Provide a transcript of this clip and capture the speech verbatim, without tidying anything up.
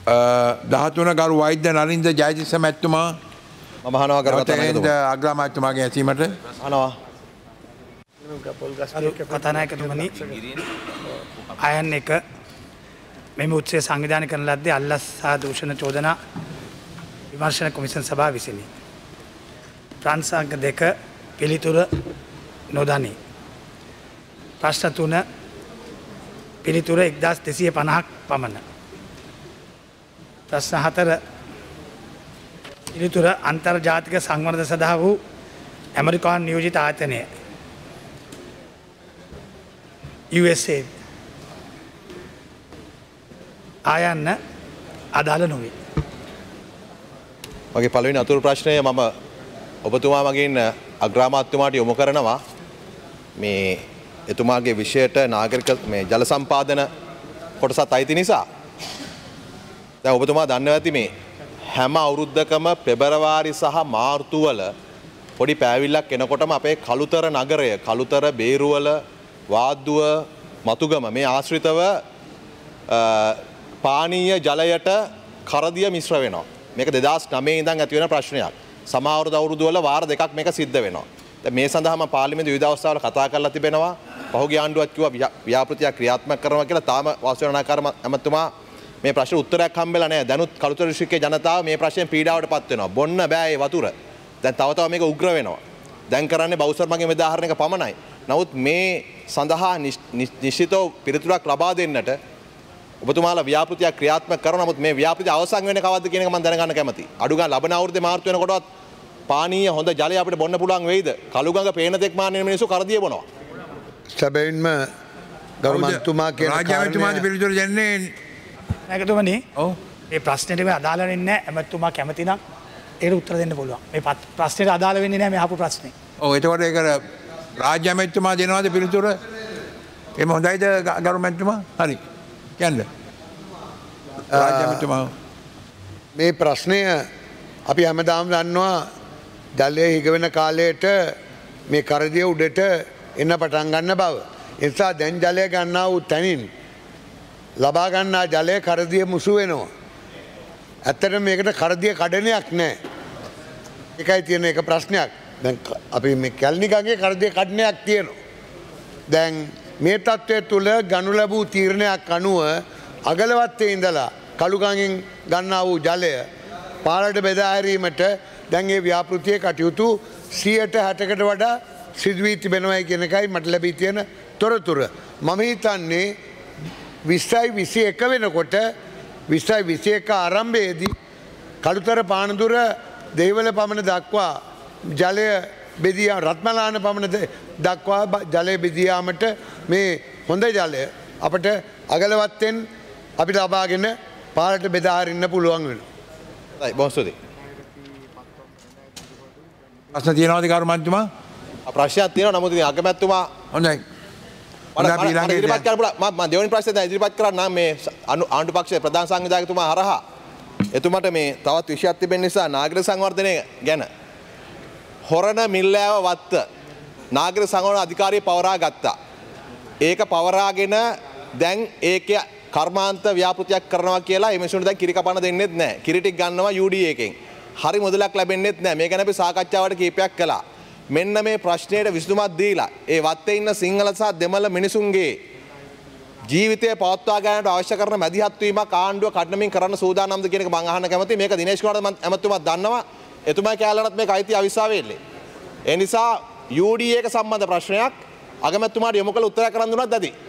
දහතුන ගරු වෛද්‍ය නලින්ද ජයතිස්ස මැතිතුමා මම අහනවා කරගත අග්‍රාමාත්‍යතුමාගේ ඇසීමට අහනවා කතානායකතුමනි අයන් එක මෙම උත්සවය සංවිධානය කරන ලද්දේ අල්ලස් සහ දූෂණ චෝදනා විමර්ශන කොමිෂන් සභාව විසිනි. ප්‍රංශ අංක දෙක පිළිතුර නොදනී. ප්‍රශ්න තුන පිළිතුර එක්දාස් දෙසිය පනහක් පමණ. ප්‍රශ්න හතර පිළිතුර අන්තර්ජාතික සංවර්ධන සඳහා වූ ඇමරිකානු නියෝජිත ආයතනය යූ එස් ඒ ආයන්න අදාළ නොවේ. මගේ පළවෙනි අතුරු ප්‍රශ්නය මම ඔබතුමා මගින් අග්‍රාමාත්‍යතුමාට යොමු කරනවා මේ එතුමාගේ විෂයට නාගරික මේ ජල සම්පාදන කොටසත් අයිති නිසා. දැන් ඔබතුමා දන්නවා ඇති මේ හැම අවුරුද්දකම පෙබරවාරි සහ මාර්තු වල පොඩි පෑවිල්ලක් එනකොටම අපේ කළුතර නගරය කළුතර බේරුවල වාද්දුව මතුගම මේ ආශ්‍රිතව පානීය ජලයට කරදිය මිශ්‍ර වෙනවා. මේක දෙදහස් නවය ඉඳන් ඇති වෙන ප්‍රශ්නයක්. සමහර අවුරුදු වල වාර දෙකක් මේක සිද්ධ වෙනවා. දැන් මේ සඳහා මම පාර්ලිමේන්තු විවිධ අවස්ථාවල කතා කරලා තිබෙනවා. පහුගිය ආණ්ඩුවත් කිව්වා ව්‍යාපෘතියක් ක්‍රියාත්මක කරනවා කියලා. තාම වාසනාකාර ඇමතුමා මේ ප්‍රශ්න උත්තරයක් හම්බෙලා නැහැ. දැනුත් කළුතර දිස්ත්‍රික්කයේ ජනතාව මේ ප්‍රශ්නෙන් පීඩාවටපත් වෙනවා. බොන්න බෑ මේ වතුර. දැන් තව තව මේක උග්‍ර වෙනවා. දැන් කරන්නේ බවුසර් මගේ උදාහරණයක පමණයි. නමුත් මේ සඳහා නිශ්චිතව පිළිතුරක් ලබා දෙන්නට ඔබතුමාලා ව්‍යාපෘතියක් ක්‍රියාත්මක කරනවා. නමුත් මේ ව්‍යාපෘතිය අවසන් වෙන්නේ කවද්ද කියන එක මම දැනගන්න කැමතියි. අඩු ගන්න ලබන අවුරුද්දේ මාර්තු වෙනකොටවත් පානීය හොඳ ජලය අපිට බොන්න පුළුවන් වෙයිද? කළුගඟ පේන තෙක් මාන්නේ මිනිස්සු කරදිය බොනවා. සැබවින්ම ගරු මන්තුමා කියන රාජ්‍යමන්ත්‍රීතුමාට පිළිතුරු දෙන්නේ නැගතුමනි. ඔව්. මේ ප්‍රශ්නෙට මේ අදාළ වෙන්නේ නැහැ. ඇමතුමා කැමති නම් ඒකට උත්තර දෙන්න පුළුවන්. මේ ප්‍රශ්නෙට අදාළ වෙන්නේ නැහැ මේ අහපු ප්‍රශ්නේ. ඔව් එතකොට ඒක රාජ්‍ය ඇමතිතුමා දෙනවද පිළිතුර? එහෙම හොඳයිද ගරු මන්ත්‍රීතුමා? හරි. කියන්න. රාජ්‍ය ඇමතිතුමා මේ ප්‍රශ්නය අපි හැමදාම දන්නවා ජලය හිගවෙන කාලයට මේ කරදිය උඩට එන්න පටන් ගන්න බව. ඒ නිසා දැන් ජලය ගන්නා වූ තැනින් ලබා ගන්නා ජලය කරදිය මුසු වෙනවා. ඇත්තට මේකට කරදිය කඩනයක් නැහැ. ඒකයි තියෙන එක ප්‍රශ්නයක්. දැන් අපි මේ කැලණිගඟේ කරදිය කඩනයක් තියෙනවා. දැන් මේ තත්ත්වය තුළ ගනු ලැබූ තීරණයක් අනුව අගලවත්තේ ඉඳලා කළුගඟෙන් ගන්නා වූ ජලය පාරට බෙදා හැරීමට දැන් ඒ ව්‍යාපෘතියේ කටයුතු සියයට හැටකට වඩා සිදු වී තිබෙනවායි කියන එකයි මට ලැබී තියෙන තොරතුර. මම හිතන්නේ විස්සයි විසි එක වෙනකොට විස්සයි විසි එක ආරම්භයේදී කළුතර පානදුර දෙහිවල පමණ දක්වා ජලය බෙදියා රත්මලාන පමණ දක්වා ජලය බෙදියාමට මේ හොඳ ජලය අපට අගලවත්තෙන් අපි ලබාගෙන පාරට බෙදා හරින්න පුළුවන් වෙනවා. හරි බොහොම ස්තුතියි. ප්‍රශ්න තියෙනවද ගරු මන්ත්‍රීතුමා? ප්‍රශ්නයක් තියෙනවා. නමුත් ඉතින් අගමැතිතුමා හොඳයි. මම ඉදිරිපත් කරන්න පුළුවන්. මම දෙවෙනි ප්‍රශ්නේ දැන් ඉදිරිපත් කරන්න මේ ආණ්ඩු පක්ෂයේ ප්‍රධාන සංවිධායකතුමා හරහා එතුමාට මේ තවත් විෂයක් තිබෙන නිසා නාගරික සංවර්ධනය ගැන හොරණ මිල්ලෑව වත්ත නාගරික සංවර්ධන අධිකාරිය පවරා ගත්තා. ඒක පවරාගෙන දැන් ඒකේ කර්මාන්ත ව්‍යාපෘතියක් කරනවා කියලා මේ මිනිස්සුන්ට දැන් කිරි කපන දෙන්නෙත් නැහැ. කිරි ටික ගන්නවා යූ ඩී එකෙන්. හරි මුදලක් ලැබෙන්නෙත් නැහැ. මේ ගැන අපි සාකච්ඡාවට කීපයක් කළා. මෙන්න මේ ප්‍රශ්නයට විසඳුමක් දීලා ඒ වත්තේ ඉන්න සිංහල සහ දෙමළ මිනිසුන්ගේ ජීවිතය පවත්වා ගන්නට අවශ්‍ය කරන මැදිහත් වීමක් ආණ්ඩුව කඩනමින් කරන්න සූදානම්ද කියන එක මම අහන්න කැමතියි. මේක දිනේෂ් කුමාර ඇමතුමා දන්නවා. එතුමා කැලලටත් මේක අයිති අවිස්සාවෙන්නේ. ඒ නිසා යූ ඩී එක සම්බන්ධ ප්‍රශ්නයක් අගමැතිතුමාට යොමු කළ උත්තරයක් කරන් දුන්නත් ඇති.